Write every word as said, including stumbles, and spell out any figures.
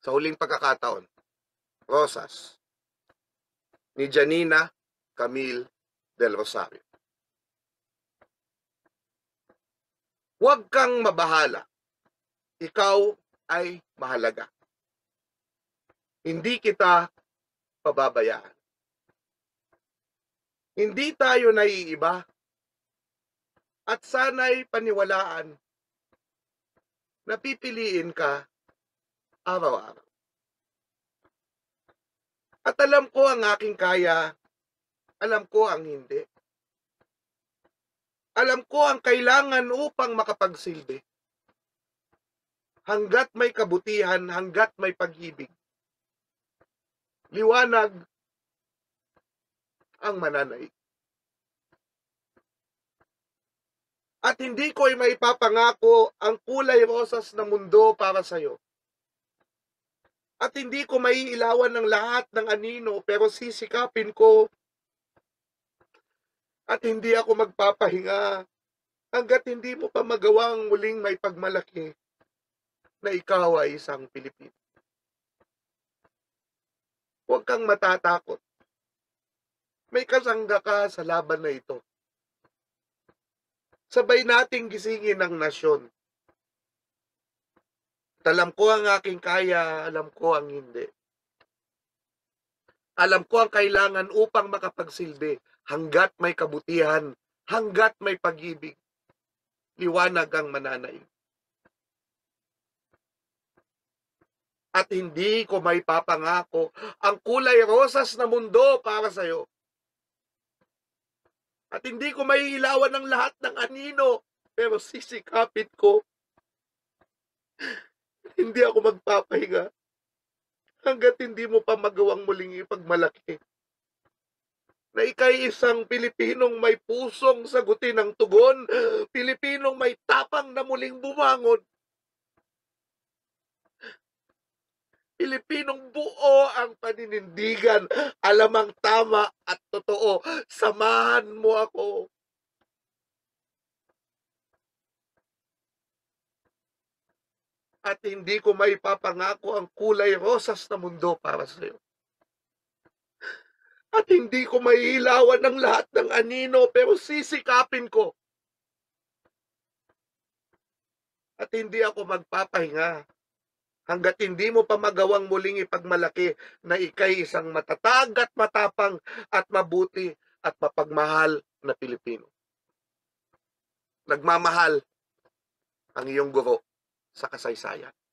Sa huling pagkakataon, Rosas, ni Janina Camille del Rosario. Huwag kang mabahala. Ikaw ay mahalaga. Hindi kita pababayaan. Hindi tayo naiiba at sana'y paniwalaan na pipiliin ka araw-araw. At alam ko ang aking kaya, alam ko ang hindi. Alam ko ang kailangan upang makapagsilbi. Hanggat may kabutihan, hanggat may pag-ibig. Liwanag ang mananaig. At hindi ko ay maipapangako ang kulay rosas na mundo para sa iyo. At hindi ko maiilawan ng lahat ng anino, pero sisikapin ko at hindi ako magpapahinga hanggat hindi mo pa magawang muling may pagmalaki na ikaw ay isang Pilipino. Huwag kang matatakot. May kasangga ka sa laban na ito. Sabay nating gisingin ang nasyon. Alam ko ang aking kaya, alam ko ang hindi. Alam ko ang kailangan upang makapagsilbi hanggat may kabutihan, hanggat may pag-ibig. Liwanag ang mananaig. At hindi ko may papangako ang kulay rosas na mundo para sa iyo. At hindi ko may ilawan ng lahat ng anino, pero sisikapin ko. Hindi ako magpapahinga hanggat hindi mo pa magawang muling ipagmalaki na ika'y isang Pilipinong may pusong sagutin ang tugon, Pilipinong may tapang na muling bumangon, Pilipinong buo ang paninindigan, alam ang tama at totoo. Samahan mo ako. At hindi ko may papangako ang kulay rosas na mundo para sa iyo. At hindi ko maiilawan ng lahat ng anino, pero sisikapin ko. At hindi ako magpapahinga hanggat hindi mo pa magawang muling ipagmalaki na ika'y isang matatag at matapang at mabuti at mapagmahal na Pilipino. Nagmamahal ang iyong guro sa kasaysayan.